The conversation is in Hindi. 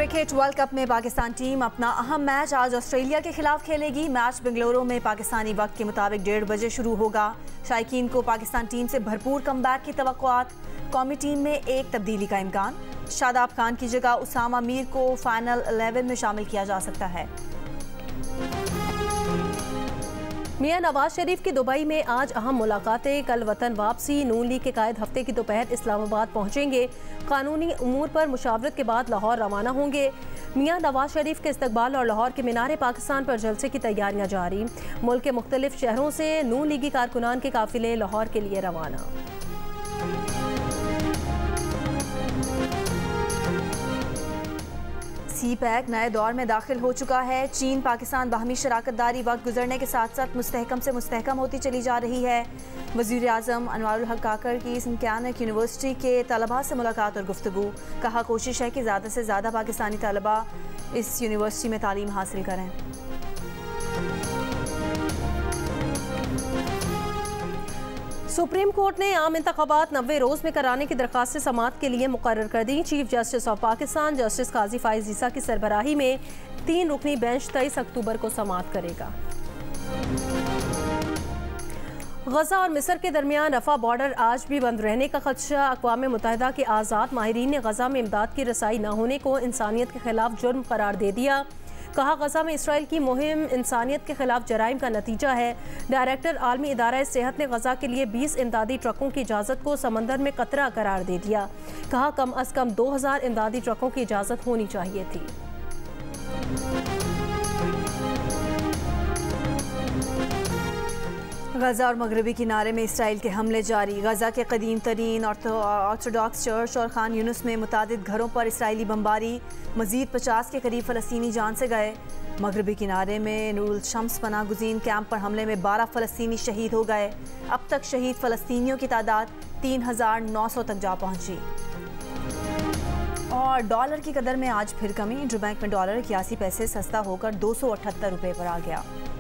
क्रिकेट वर्ल्ड कप में पाकिस्तान टीम अपना अहम मैच आज ऑस्ट्रेलिया के खिलाफ खेलेगी। मैच बेंगलुरु में पाकिस्तानी वक्त के मुताबिक 1:30 बजे शुरू होगा। शायकीन को पाकिस्तान टीम से भरपूर कमबैक की तवक्कुआत। कौमी टीम में एक तब्दीली का इम्कान। शादाब खान की जगह उसामा मीर को फाइनल 11 में शामिल किया जा सकता है। मियां नवाज शरीफ की दुबई में आज अहम मुलाकातें। कल वतन वापसी। नून लीग के कायद हफ्ते की दोपहर इस्लामाबाद पहुंचेंगे। कानूनी उमूर पर मुशावरत के बाद लाहौर रवाना होंगे। मियां नवाज शरीफ के इस्तकबाल और लाहौर के मीनारे पाकिस्तान पर जलसे की तैयारियां जारी। मुल्क के मुख्तलिफ शहरों से नून लीगी कारकुनान के काफिले लाहौर के लिए रवाना। सी-पैक नए दौर में दाखिल हो चुका है। चीन पाकिस्तान बाहमी शराकतदारी वक्त गुजरने के साथ साथ मुस्तहकम से मुस्तहकम होती चली जा रही है। वज़ीर आज़म अनवारुल हक काकर की संक्यानक यूनिवर्सिटी के तलबा से मुलाकात और गुफ्तगू। कहा कोशिश है कि ज़्यादा से ज़्यादा पाकिस्तानी तलबा इस यूनिवर्सिटी में तालीम हासिल करें। सुप्रीम कोर्ट ने आम इंतखाबात 90 रोज़ में कराने की दरख्वास्त समाअत के लिए मुकर्रर कर दी। Chief justice of Pakistan justice Qazi Faez Isa की सरबराही में 3 रुकनी बेंच 23 अक्टूबर को समाअत करेगा। गजा और मिस्र के दरमियान रफा बॉर्डर आज भी बंद रहने का खदशा। अक़वाम मुत्तहिदा के आज़ाद माहिरीन ने गजा में इमदाद की रसाई न होने को इंसानियत के खिलाफ जुर्म करार दे दिया। कहा गजा में इसराइल की मुहिम इंसानियत के खिलाफ जराइम का नतीजा है। डायरेक्टर आलमी इदारा सेहत ने गजा के लिए 20 इमदादी ट्रकों की इजाज़त को समंदर में कतरा करार दे दिया। कहा कम अज़ कम 2000 इमदादी ट्रकों की इजाज़त होनी चाहिए थी। गजा और मगरबी किनारे में इसराइल के हमले जारी। गजा के कदीम तरीन ऑर्थोडॉक्स चर्च और खान यूनुस में मुतादिद घरों पर इसराइली बमबारी। मजीद 50 के करीब फ़लस्तीनी जान से गए। मगरबी किनारे में नूरुल शम्स पनाह गुज़ीन कैंप पर हमले में 12 फ़लस्तीनी शहीद हो गए। अब तक शहीद फ़लस्तीनियों की तादाद 3900 तक जा पहुँची। और डॉलर की कदर में आज फिर कमी। इंटरबैंक में डॉलर 81 पैसे सस्ता होकर 278 रुपये पर आ गया।